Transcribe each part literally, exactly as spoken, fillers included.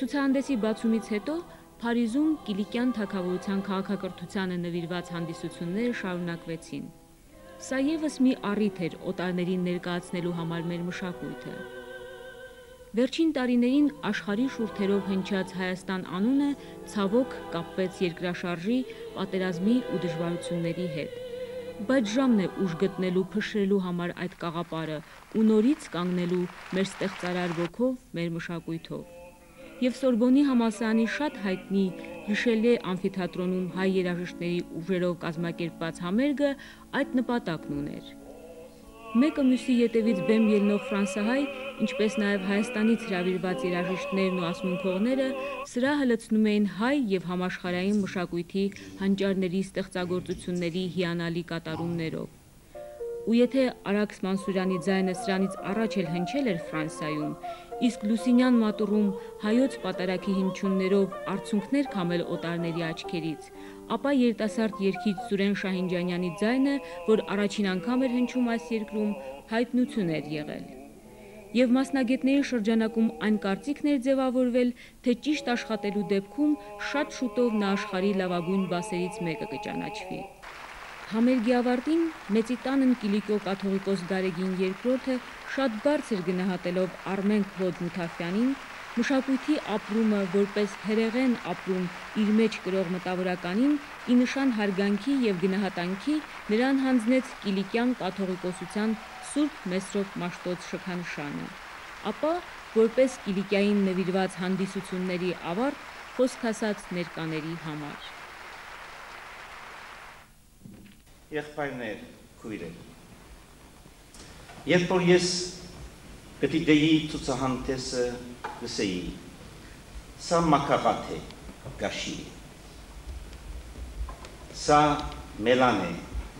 Ցուցահանդեսի բացումից հետո Փարիզում Կիլիկյան թագավորության քաղաքակրթությանը նվիրված հանդիսությունները շարունակվեցին։ Սա ևս մի առիթ էր օտարներին ներկայացնելու համար մեր մշակույթը։ Վերջին տարիներին աշխարհի շուրթերով հնչած Հայաստան անունը ցավոք կապվեց երկրաշարժի, պատերազմի ու դժվարությունների հետ։ Բայց ժամն է ուժ գտնելու փշրելու համար այդ կաղապարը ու նորից կանգնելու մեր ստեղծարար ոգով, մեր մշակույթով։ Եվ Սորբոնի համալսարանի շատ հայտնի Ռիշելիե ամֆիթատրոնում հայ երաժիշտների ուժերով կազմակերպված համերգը այդ նպատակն ուներ։ Մեկը մյուսի ետևից բեմ ելնող ֆրանսահայ, ինչպես նաև Հայաստանից հրավիրված երաժիշտներն ու ասմունքողները սրահը լցնում էին հայ եւ համաշխարհային մշակույթի հանճարների ստեղծագործությունների հիանալի կատարումներով։ Ու եթե Արաքս Մանսուրյանի ձայնը սրանից առաջ էլ հնչել էր Ֆրանսիայում, իսկ Լուսինյան մատուռում հայոց պատարագի հնչյուններով արցունքներ քամել օտարների աչքերից, ապա երիտասարդ երգիչ Սուրեն Շահինջանյանի ձայնը, որ առաջին անգամ էր հնչում այս երկրում, հայտնություն էր եղել։ Եվ մասնագետների շրջանակում այն կարծիքն էր ձևավորվել, թե ճիշտ աշխատելու դեպքում շատ շուտով նա աշխարհի լավագույն բասերից մեկը կճանաչվի։ Համերգի ավարտին Մեծի տանն Կիլիկիո կաթողիկոս Գարեգին երկրորդը շատ բարձր գնահատելով Արմեն Քլոդ Մութաֆյանին, մշակույթի ապրումը որպես հերեղեն ապրում իր մեջ կրող մտավորականին ի նշան հարգանքի եւ գնահատանքի նրան հանձնեց Կիլիկյան կաթողիկոսության Սուրբ Մեսրոպ Մաշտոց շքանշանը, ապա որպես Կիլիկիային նվիրված հանդիսությունների ավարտ խոսք ասաց ներկաների համար։ Եղբայրներ, քույրեր, երբ որ ես գտիդեի ցուցահանդեսը լսեի, սա մակաղաթ է, գաշի է, սա մելան է,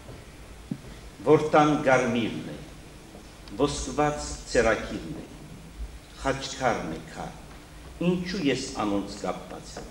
որտան գարմիրն է, ոսկված ծերակիրն է, խաչքարն է քար, ինչու ես անոնց կապված եմ,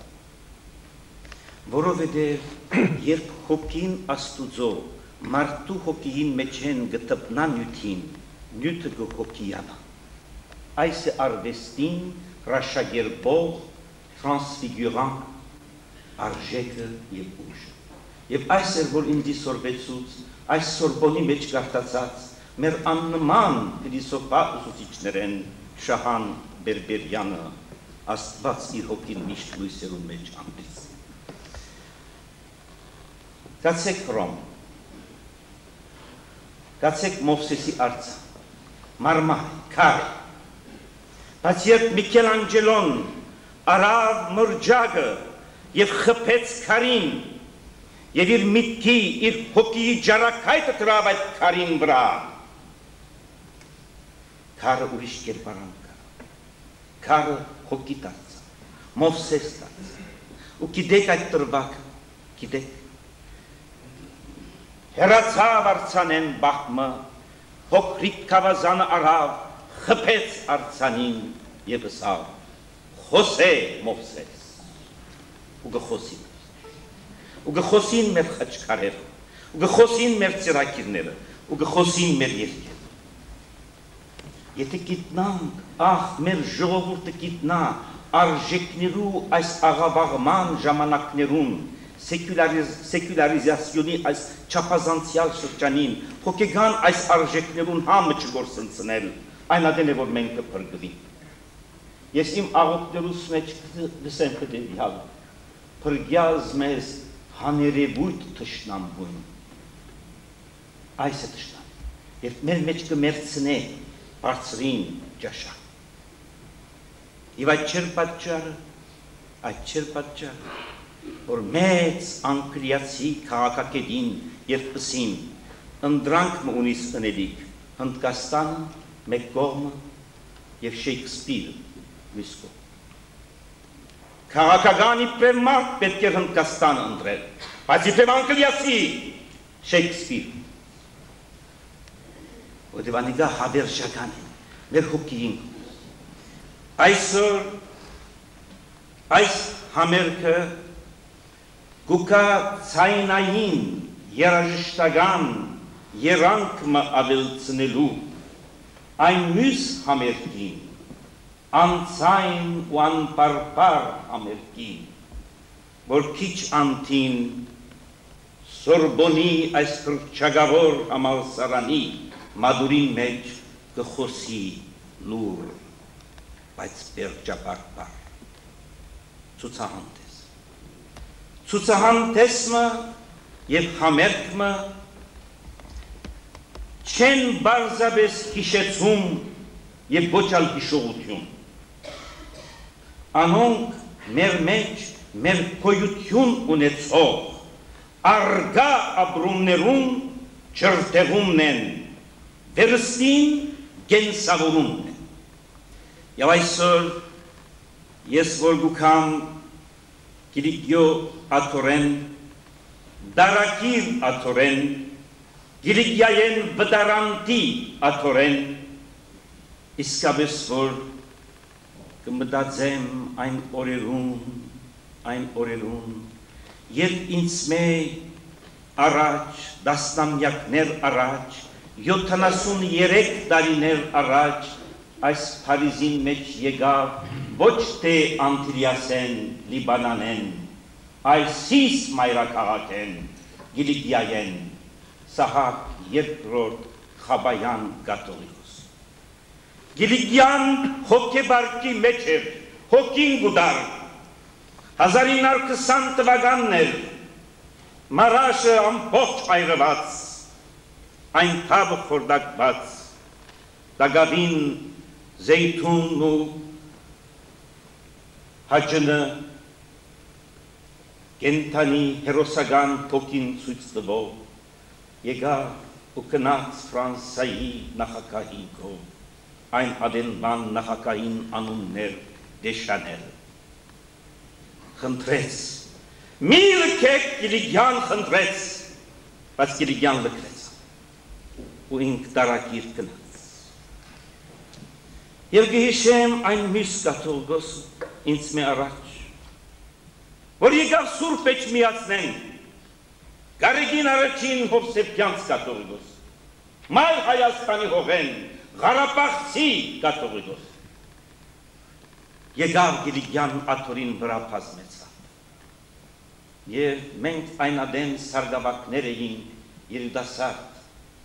որովհետև երբ հոգին աստուծո մարդու հոգին մեջ են գտնա նյութին, նյութը գոհոգիանա, այս է արվեստին ռաշագերբող տրանսֆիգուրան արժեքը և ուժը, և այս էր, որ ինձի սորվեցուց, այս Սորբոնի մեջ գարտացած մեր աննման փիլիսոփա ուսուցիչներ են Շահան Բերբերյանը, Աստված իր հոգին միշտ լույսերու մեջ անդրից։ Գացեք Հռոմ, գացեք Մովսեսի արձը, մարմար, քար, բայց երբ Միքելանջելոն արավ մրջագը և խփեց քարին և իր միտքի, իր հոգիի ջարակայտը դրավ այդ քարին վրա, քարը ուրիշ կերպարան կա, քարը հոգի դարձա, Մովսես դարձա, ու գիտեք այդ տրվակը, գիտեք, հեռացավ արցանեն բախմը, փոքրիկ կավազանը արավ, խփեց արցանին և ըսավ, խոսե Մովսես, ու գխոսին, ու գխոսին մեր խաչքարերը, ու գխոսին մեր ծերակիրները, ու գխոսին մեր երկերը։ Եթե գիտնանք, ախ, մեր ժողովուրդը գիտնա արժեքներու այս աղավաղման ժամանակներուն, սեկուլարիզացիոնի այս չափազանցյալ շրջանին, հոգեգան այս արժեքներուն համը չգործընծնել, այն ադեն է, որ մենք կփրկվի։ Ես իմ աղոթներուս մեջ դսեմ կդենյալ, փրկյազ մեզ հաներևույթ թշնամբույն, այս է թշնամ, երբ մեր մեջ կմերցնե բարձրին ճաշակ։ Եվ այդ չեր պատճառը, այդ չեր պատճառը, որ մեծ անկրիացի քաղաքակետին և պսին ընդրանք մը ունիս ընելիք Հնդկաստանը, մեկ կողմը և Շեյքսպիրը մյուս կողմը։ Քաղաքական իբրև մարդ պետք է Հնդկաստանը ընտրել, բայց իբրև անկրիացի Շեյքսպիրը։ Որտև անիկա հավերժական է, մեր հոգիին։ Այսօր այս համերգը գուկա ցայնային երաժշտական երանքը ավելցնելու այն մյուս համերգին, անցայն ու անպարպար համերգին, որ քիչ անտին Սորբոնի այս կրճագավոր համալսարանի մադուրին մեջ կխոսի լուր, բայց բերջապարպար, ցուցահանդես։ Ցուցահանդեսը և համերգը չեն բարձրապես հիշեցում և ոչ ալ հիշողություն։ Անոնք մեր մեջ մեր գոյություն ունեցող արգա ապրումներում չրտեղումն են, վերստին գենսավորումն են։ Եվ այսօր ես որ գուքամ Կիլիկիո աթորեն, դարակիր աթորեն, Կիլիկիայեն վդարանտի աթորեն, իսկապես որ կմտածեմ այն օրերուն, այն օրերուն, երբ ինձ մեկ առաջ, դասնամյակներ առաջ, յոթանասուններեք տարիներ առաջ, այս Փարիզին մեջ եկավ ոչ թե Անտիլիասեն, Լիբանանեն, այլ սիս մայրաքաղաքեն, Կիլիկիայեն, Սահակ երկրորդ Խաբայան կաթողիկոս։ Կիլիկիան հոգեբարկի մեջ էր, հոգին գուդար, հազար ինը հարյուր քսան թվականներ, մարաշը ամբողջ այրված, այն թավը խորդակված, դագավին զեյթունն ու հաջնը կենթանի հերոսական փոքին ցույց տվող, եկավ ու կնաց Ֆրանսայի նախագահի կողմ, այն ադենման նախագահին անուններ Դեշանել։ Խնդրեց, մի լքեք Կիլիկիան խնդրեց, բայց Կիլիկիան լքրեց, ու ինք դարակիր կնաց։ Եվ գհիշեմ այն մյուս կաթողիկոսը ինձ մե առաջ, որ եկավ Սուրբ Էջմիածնեն, Գարեգին առաջին Հովսեփյանց կաթողիկոս, Մայր Հայաստանի հողեն, Ղարաբաղցի կաթողիկոս, եկավ Կիլիկիան աթորին վրա բազմեցավ, և մենք այն ադեն սարգավակներ էինք երիտասարդ,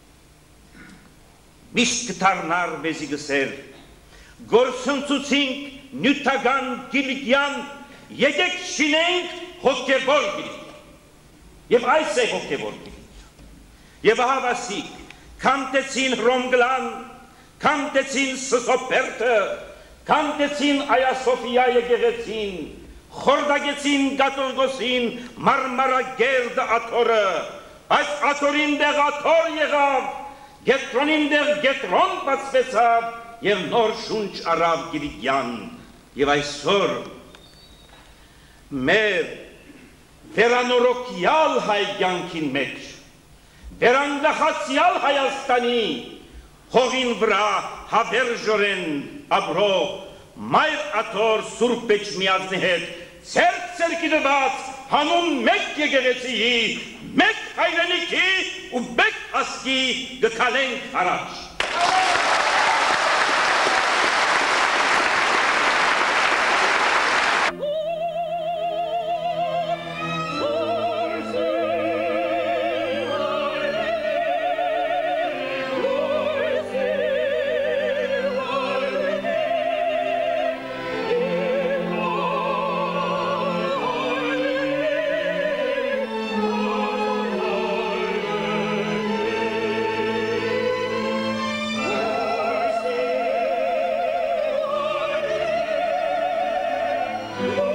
միշտ կդառնար մեզի գսեր, գործընծուցինք նյութական Կիլիկիան, եկեք շինենք հոգևոր Կիլիկիան, և այս է հոգևոր Կիլիկիան, և ահավասիկ, քանդեցին Հռոմգլան, քանդեցին Սսոպերտը, քանդեցին Այա Սոֆիա եկեղեցին, խորդագեցին կաթողիկոսին Մարմարագերդ աթորը, այս աթորին դեղ աթոր եղավ, Գետրոնին դեղ Գետրոն բացվեցավ և նոր շունչ առավ Կիլիկիան, և այսօր մեր վերանորոգյալ հայ կյանքին մեջ, վերանգախացյալ Հայաստանի հողին վրա հավերժորեն ապրող Մայր աթոր Սուրբ Էջմիածնի հետ ցերկ ցերկի դված հանուն մեկ եկեղեցիի, մեկ հայրենիքի ու մեկ ազգի գքալենք առաջ։ Oh